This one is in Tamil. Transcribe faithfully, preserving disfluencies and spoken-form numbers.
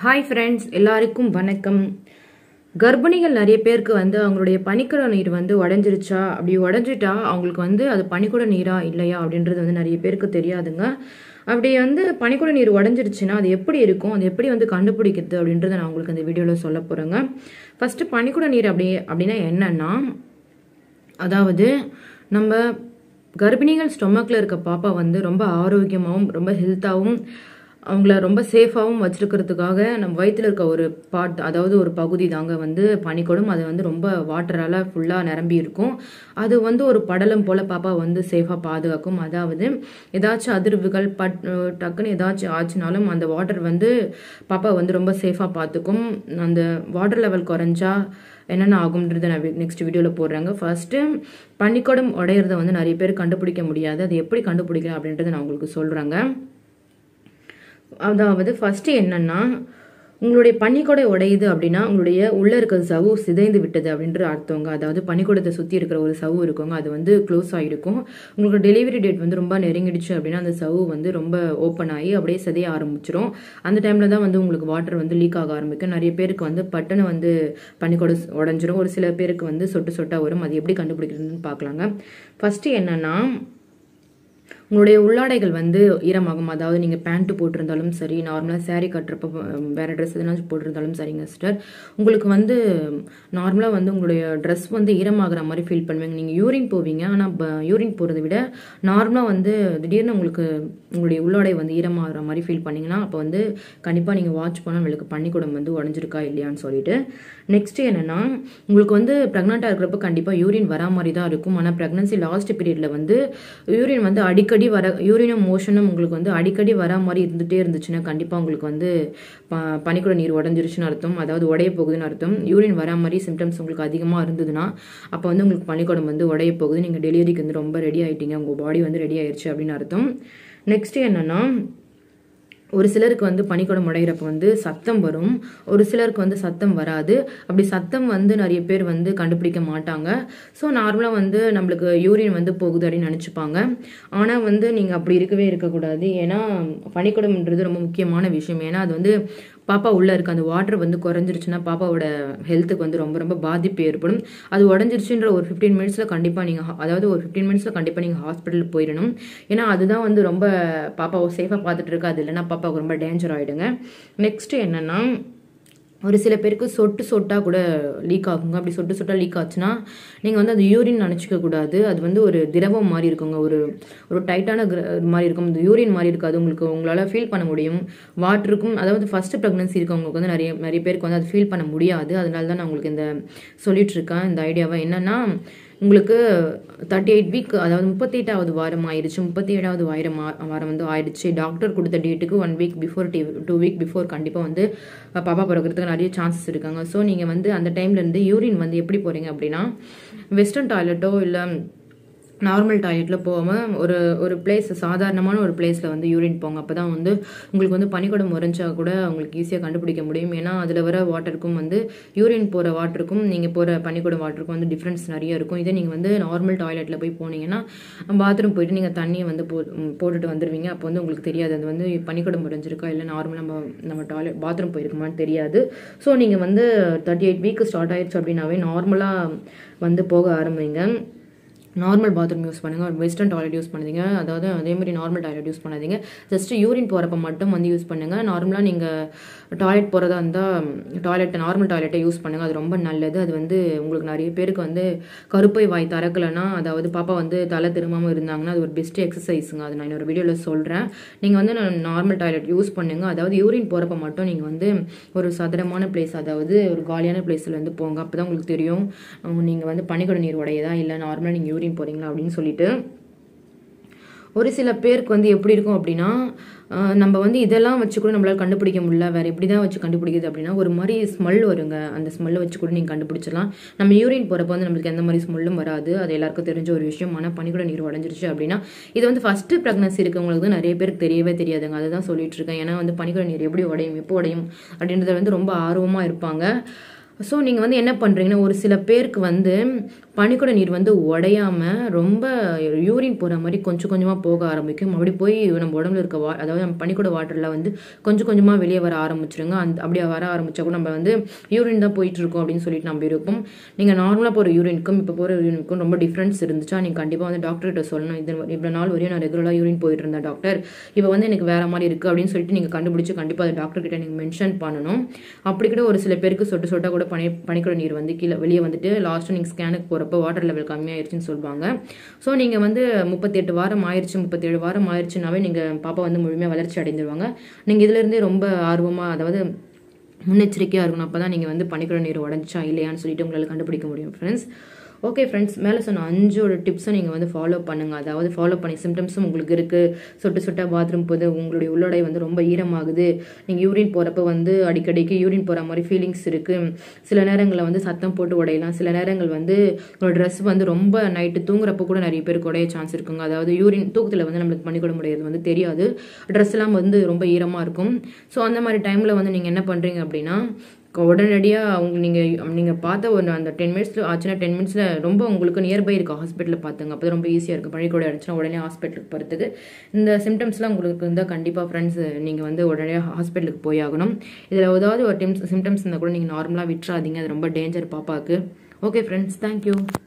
Hi friends, எல்லாருக்கும் வணக்கம். கர்ப்பிணிகள் நிறைய பேருக்கு வந்து அவங்களுடைய பனிக்குட நீர் வந்து உடைஞ்சிருச்சா, அப்படி உடைஞ்சிட்டா அவங்களுக்கு வந்து அது பனிக்குட நீரா இல்லையா அப்படின்றது வந்து நிறைய பேருக்கு தெரியாதுங்க. அப்படி வந்து பனிக்குட நீர் உடைஞ்சிருச்சுன்னா அது எப்படி இருக்கும், அது எப்படி வந்து கண்டுபிடிக்கிறது அப்படின்றத நான் உங்களுக்கு இந்த வீடியோவில் சொல்ல போகிறேங்க. ஃபஸ்ட்டு பனிக்குட நீர் அப்படி அப்படின்னா என்னன்னா, அதாவது நம்ம கர்ப்பிணிகள் ஸ்டொமக்கில் இருக்க பாப்பா வந்து ரொம்ப ஆரோக்கியமாகவும் ரொம்ப ஹெல்த்தாகவும் அவங்கள ரொம்ப சேஃபாகவும் வச்சிருக்கிறதுக்காக நம்ம வயிற்றில் இருக்க ஒரு பார்ட், அதாவது ஒரு பகுதி தாங்க வந்து பனிக்குடம். அது வந்து ரொம்ப வாட்டரால் ஃபுல்லாக நிரம்பி இருக்கும். அது வந்து ஒரு படலம் போல் பாப்பா வந்து சேஃபாக பாதுகாக்கும். அதாவது ஏதாச்சும் அதிர்வுகள் பட் டக்குன்னு ஏதாச்சும் ஆச்சுனாலும் அந்த வாட்டர் வந்து பாப்பா வந்து ரொம்ப சேஃபாக பார்த்துக்கும். அந்த வாட்டர் லெவல் குறைஞ்சா என்னென்ன ஆகும்ன்றதை நான் நெக்ஸ்ட் வீடியோவில் போடுறாங்க. ஃபர்ஸ்ட்டு பனிக்குடம் உடையிறத வந்து நிறைய பேர் கண்டுபிடிக்க முடியாது. அது எப்படி கண்டுபிடிக்கலாம் அப்படின்றத நான் உங்களுக்கு சொல்கிறேங்க. அதாவது ஃபர்ஸ்ட் என்னன்னா, உங்களுடைய பனிக்குடை உடையுது அப்படின்னா உங்களுடைய உள்ள இருக்கிற சவ்வு சிதைந்து விட்டது அப்படின்ற அர்த்தங்க. அதாவது பனிக்குடத்தை சுற்றி இருக்கிற ஒரு சவ்வு இருக்குங்க, அது வந்து க்ளோஸ் ஆகிருக்கும். உங்களுக்கு டெலிவரி டேட் வந்து ரொம்ப நெருங்கிடுச்சு அப்படின்னா அந்த சவ்வு வந்து ரொம்ப ஓப்பன் ஆகி அப்படியே சிதைய ஆரம்பிச்சிடும். அந்த டைமில் தான் வந்து உங்களுக்கு வாட்டர் வந்து லீக் ஆக ஆரம்பிக்கும். நிறைய பேருக்கு வந்து பட்டுன்னு வந்து பனிக்குடை உடஞ்சிரும். ஒரு சில பேருக்கு வந்து சொட்டு சொட்டாக வரும். அது எப்படி கண்டுபிடிக்கிறதுன்னு பார்க்கலாங்க. ஃபர்ஸ்ட் என்னன்னா, உங்களுடைய உள்ளாடைகள் வந்து ஈரமாகும். அதாவது நீங்கள் பேண்ட்டு போட்டிருந்தாலும் சரி, நார்மலாக சேரீ கட்டுறப்ப வேறு ட்ரெஸ் எதனா போட்டிருந்தாலும் சரிங்க சிஸ்டர், உங்களுக்கு வந்து நார்மலாக வந்து உங்களுடைய ட்ரெஸ் வந்து ஈரமாகிற மாதிரி ஃபீல் பண்ணுவீங்க. நீங்கள் யூரின் போவீங்க, ஆனால் யூரின் போகிறத விட நார்மலாக வந்து திடீர்னு உங்களுக்கு உங்களுடைய உள்ளாடை வந்து ஈரமாகிற மாதிரி ஃபீல் பண்ணிங்கன்னா அப்போ வந்து கண்டிப்பாக நீங்கள் வாட்ச் பண்ணால் உங்களுக்கு பனிக்குடம் வந்து உடஞ்சிருக்கா இல்லையான்னு சொல்லிட்டு. நெக்ஸ்ட் என்னென்னா, உங்களுக்கு வந்து ப்ரெக்னெண்ட்டாக இருக்கிறப்ப கண்டிப்பாக யூரின் வரா மாதிரி தான் இருக்கும். ஆனால் ப்ரெக்னன்சி லாஸ்ட் பீரியடில் வந்து யூரின் வந்து அடிக்கடி அடிக்கடி வர யூரினும் மோஷனும் உங்களுக்கு வந்து அடிக்கடி வர மாதிரி இருந்துகிட்டே இருந்துச்சுன்னா கண்டிப்பாக உங்களுக்கு வந்து ப பனிக்குட நீர் உடஞ்சிருச்சுன்னு அர்த்தம். அதாவது உடைய போகுதுன்னு அர்த்தம். யூரின் வர மாதிரி சிம்டம்ஸ் உங்களுக்கு அதிகமாக இருந்ததுன்னா அப்போ வந்து உங்களுக்கு பனிக்குடம் வந்து உடைய போகுது, நீங்கள் டெலிவரிக்கு வந்து ரொம்ப ரெடி ஆகிட்டீங்க, உங்கள் பாடி வந்து ரெடி ஆயிடுச்சு அப்படின்னு அர்த்தம். நெக்ஸ்ட் என்னன்னா, ஒரு சிலருக்கு வந்து பனிக்குடம் உடையிறப்ப வந்து சத்தம் வரும், ஒரு சிலருக்கு வந்து சத்தம் வராது. அப்படி சத்தம் வந்து நிறைய பேர் வந்து கண்டுபிடிக்க மாட்டாங்க. ஸோ நார்மலாக வந்து நம்மளுக்கு யூரின் வந்து போகுது அப்படின்னு நினச்சிப்பாங்க. ஆனால் வந்து நீங்கள் அப்படி இருக்கவே இருக்கக்கூடாது. ஏன்னா பனிக்குடம்ன்றது ரொம்ப முக்கியமான விஷயம். ஏன்னா அது வந்து பாப்பா உள்ளே இருக்க அந்த வாட்டர் வந்து குறைஞ்சிருச்சுன்னா பாப்பாவோட ஹெல்த்துக்கு வந்து ரொம்ப ரொம்ப பாதிப்பு ஏற்படும். அது உடஞ்சிருச்சுன்ற ஒரு ஃபிஃப்டீன் மினிட்ஸில் கண்டிப்பாக நீங்கள், அதாவது ஒரு ஃபிஃப்டீன் மினிட்ஸில் கண்டிப்பாக நீங்கள் ஹாஸ்பிட்டலுக்கு போயிடணும். ஏன்னா அதுதான் வந்து ரொம்ப பாப்பாவை சேஃபாக பார்த்துட்டு இருக்கா. அது இல்லைன்னா பாப்பாவுக்கு ரொம்ப டேஞ்சர் ஆகிடுங்க. நெக்ஸ்ட்டு என்னென்னா, ஒரு சில பேருக்கு சொட்டு சொட்டாக கூட லீக் ஆகுங்க. அப்படி சொட்டு சொட்டாக லீக் ஆச்சுன்னா நீங்கள் வந்து அது யூரின் நினச்சிக்க கூடாது. அது வந்து ஒரு திரவம் மாதிரி இருக்குங்க, ஒரு ஒரு டைட்டான மாதிரி இருக்கும். இந்த யூரின் மாதிரி இருக்காது. உங்களுக்கு உங்களால் ஃபீல் பண்ண முடியும் வாட்டருக்கும். அதாவது ஃபஸ்ட்டு ப்ரெக்னன்சி இருக்கவங்களுக்கு வந்து நிறைய நிறைய பேருக்கு வந்து அது ஃபீல் பண்ண முடியாது. அதனால தான் நான் உங்களுக்கு இந்த சொல்லிட்டு இருக்கேன் இந்த ஐடியாவை. என்னென்னா, உங்களுக்கு தேர்ட்டி எயிட் வீக் அதாவது முப்பத்தி எட்டாவது வாரம் ஆயிடுச்சு, முப்பத்தி ஏழாவது வாரம் வாரம் வந்து ஆயிடுச்சு. டாக்டர் கொடுத்த டேட்டுக்கு one week before the two week before கண்டிப்பாக வந்து பாப்பா பிறக்கிறதுக்கு நிறைய சான்சஸ் இருக்காங்க. ஸோ நீங்கள் வந்து அந்த டைம்லேருந்து யூரின் வந்து எப்படி போகிறீங்க அப்படின்னா, வெஸ்டர்ன் டாய்லெட்டோ இல்லை நார்மல் டாய்லெட்டில் போகாமல் ஒரு ஒரு பிளேஸ், சாதாரணமான ஒரு பிளேஸில் வந்து யூரின் போங்க. அப்போ தான் வந்து உங்களுக்கு வந்து பனிக்குடம் உறைஞ்சா கூட உங்களுக்கு ஈஸியாக கண்டுபிடிக்க முடியும். ஏன்னா அதில் வர வாட்டருக்கும் வந்து யூரின் போகிற வாட்டருக்கும் நீங்கள் போகிற பனிக்குடம் வாட்டருக்கும் வந்து டிஃப்ரென்ஸ் நிறைய இருக்கும். இதே நீங்கள் வந்து நார்மல் டாய்லெட்டில் போய் போனீங்கன்னா பாத்ரூம் போயிட்டு நீங்கள் தண்ணியை வந்து போ போட்டுட்டு வந்துடுவீங்க. அப்போ வந்து உங்களுக்கு தெரியாது அது வந்து பனிக்குடம் உறைஞ்சிருக்கா இல்லை நார்மல் நம்ம நம்ம டாய்லெட் பாத்ரூம் போயிருக்குமான்னு தெரியாது. ஸோ நீங்கள் வந்து தேர்ட்டி எயிட் வீக் ஸ்டார்ட் ஆயிடுச்சு அப்படின்னாவே நார்மலாக வந்து போக ஆரம்பிங்க. நார்மல் பாத்ரூம் யூஸ் பண்ணுங்கள், வெஸ்டர்ன் டாய்லெட் யூஸ் பண்ணுறீங்க. அதாவது அதேமாதிரி நார்மல் டாய்லெட் யூஸ் பண்ணாதீங்க. ஜஸ்ட்டு யூரின் போகிறப்ப மட்டும் வந்து யூஸ் பண்ணுங்கள். நார்மலாக நீங்கள் டாய்லெட் போகிறதா இருந்தால் டாய்லெட்டை நார்மல் டாய்லெட்டை யூஸ் பண்ணுங்கள். அது ரொம்ப நல்லது. அது வந்து உங்களுக்கு நிறைய பேருக்கு வந்து கருப்பை வாய் திறக்கலைன்னா, அதாவது பாப்பா வந்து தலை திரும்பாமல் இருந்தாங்கன்னா அது ஒரு பெஸ்ட் எக்ஸசைஸுங்க. அது நான் இன்னொரு வீடியோவில் சொல்கிறேன். நீங்கள் வந்து நார்மல் டாய்லெட் யூஸ் பண்ணுங்கள். அதாவது யூரின் போகிறப்ப மட்டும் நீங்கள் வந்து ஒரு சதுரமான பிளேஸ், அதாவது ஒரு காலியான பிளேஸில் வந்து போங்க. அப்போ தான் உங்களுக்கு தெரியும் நீங்கள் வந்து பனிக்குட நீர் உடையதா இல்லை நார்மலாக நீங்கள் யூரின் போறீங்களா அப்படின்னு சொல்லிட்டு. ஒரு சில பேருக்கு வந்து எப்படி இருக்கும் அப்படின்னா, நம்ம வந்து இதெல்லாம் வச்சு கூட நம்மளால கண்டுபிடிக்க முடியல, வேற எப்படி தான் வச்சு கண்டுபிடிக்குது அப்படின்னா, ஒரு மாதிரி ஸ்மெல் வருங்க. அந்த ஸ்மெல்லை வச்சு கூட நீங்கள் கண்டுபிடிச்சிடலாம். நம்ம யூரின் போகிறப்ப வந்து நம்மளுக்கு எந்த மாதிரி ஸ்மெல்லும் வராது. அது எல்லாருக்கும் தெரிஞ்ச ஒரு விஷயம். ஆனால் பனிக்குட நீர் உடஞ்சிருச்சு அப்படின்னா இது வந்து ஃபர்ஸ்ட் ப்ரெக்னன்சி இருக்கவங்களுக்கு தான் நிறைய பேருக்கு தெரியவே தெரியாதுங்க. அதை தான் சொல்லிட்டு இருக்கேன். ஏன்னா வந்து பனிக்குட நீர் எப்படி உடையும், எப்போ உடையும் அப்படின்றத வந்து ரொம்ப ஆர்வமாக இருப்பாங்க. ஸோ நீங்கள் வந்து என்ன பண்ணுறீங்கன்னா, ஒரு சில பேருக்கு வந்து பனிக்கூட நீர் வந்து உடையாமல் ரொம்ப யூரின் போகிற மாதிரி கொஞ்சம் கொஞ்சமாக போக ஆரம்பிக்கும். அப்படி போய் நம்ம உடம்புல இருக்க வா அதாவது நம்ம பனிக்கூட வாட்டரில் வந்து கொஞ்சம் கொஞ்சமாக வெளியே வர ஆரம்பிச்சிருங்க. அந்த அப்படியே வர ஆரம்பித்தா கூட நம்ம வந்து யூரின் தான் போயிட்டுருக்கோம் அப்படின்னு சொல்லிட்டு நம்ம இருப்போம். நீங்கள் நார்மலாக போகிற யூரினுக்கும் இப்போ போகிற யூரினுக்கும் ரொம்ப டிஃப்ரென்ஸ் இருந்துச்சா நீங்கள் கண்டிப்பாக வந்து டாக்டர்கிட்ட சொல்லணும். இது இவ்வளோ நாள் வரையும் நான் ரெகுலராக யூரின் போயிட்டு இருந்தேன் டாக்டர், இப்போ வந்து எனக்கு வேறு மாதிரி இருக்குது அப்படின்னு சொல்லிட்டு நீங்கள் கண்டுபிடிச்சி கண்டிப்பாக அதை டாக்டர்கிட்ட நீங்கள் மென்ஷன் பண்ணணும். அப்படி கூட ஒரு சில பேருக்கு சொட்டு சொட்டாக கூட பனி பனிக்கூட நீர் வந்து கீழே வெளியே வந்துட்டு லாஸ்ட்டு நீங்கள் ஸ்கேனுக்கு போகிறப்போ வாட்டர் லெவல் கம்மியாயிருச்சுன்னு சொல்லுவாங்க. ஸோ நீங்கள் வந்து முப்பத்தி எட்டு வாரம் ஆயிடுச்சு முப்பத்தேழு வாரம் ஆயிடுச்சுனாவே நீங்கள் பாப்பா வந்து முழுமையாக வளர்ச்சி அடைந்துருவாங்க. நீங்கள் இதிலேருந்தே ரொம்ப ஆர்வமாக அதாவது முன்னெச்சரிக்கையாக இருக்கணும். அப்போ தான் நீங்கள் வந்து பனிக்கூட நீர் உடஞ்சிச்சா இல்லையான்னு சொல்லிட்டு உங்களால் கண்டுபிடிக்க முடியும் ஃப்ரெண்ட்ஸ். ஓகே ஃப்ரெண்ட்ஸ், மேலே சொன்ன அஞ்சோட டிப்ஸை நீங்கள் வந்து ஃபாலோ பண்ணுங்கள். அதாவது ஃபாலோ பண்ணி சிம்டம்ஸும் உங்களுக்கு இருக்குது. சொட்டு சொட்டாக பாத்ரூம் போது உங்களுடைய உள்ளடை வந்து ரொம்ப ஈரமாகுது, நீங்கள் யூரின் போகிறப்ப வந்து அடிக்கடிக்கு யூரின் போகிற மாதிரி ஃபீலிங்ஸ் இருக்குது, சில நேரங்களில் வந்து சத்தம் போட்டு உடையலாம், சில நேரங்கள் வந்து உங்களோட ட்ரெஸ் வந்து ரொம்ப நைட்டு தூங்குறப்போ கூட நிறைய பேருக்கு உடைய சான்ஸ் இருக்குங்க. அதாவது யூரின் தூக்கத்தில் வந்து நம்மளுக்கு பண்ணிக்கூட முடியாது வந்து தெரியாது, ட்ரெஸ் எல்லாம் வந்து ரொம்ப ஈரமாக இருக்கும். ஸோ அந்த மாதிரி டைமில் வந்து நீங்கள் என்ன பண்ணுறீங்க அப்படின்னா உடனடியாக அவங்க நீங்கள் நீங்கள் பார்த்த ஒரு அந்த டென் மினிட்ஸில் ஆச்சுன்னா டென் மினிட்ஸில் ரொம்ப உங்களுக்கு நியர்பை இருக்க ஹாஸ்பிட்டலில் பார்த்துங்க. அப்போ ரொம்ப ஈஸியாக இருக்கும். பனிக்கூட அடிச்சுன்னா உடனே ஹாஸ்பிட்டலுக்கு போகிறதுக்கு. இந்த சிம்டம்ஸ்லாம் உங்களுக்கு இருந்தால் கண்டிப்பாக ஃப்ரெண்ட்ஸ் நீங்கள் வந்து உடனே ஹாஸ்பிட்டலுக்கு போய் ஆகணும். இதில் ஏதாவது ஒரு டிம்ஸ் சிம்டம்ஸ் இருந்தால் கூட நீங்கள் நார்மலாக விட்டுறாதீங்க, அது ரொம்ப டேஞ்சர் பாப்பாவுக்கு. Okay friends, thank you.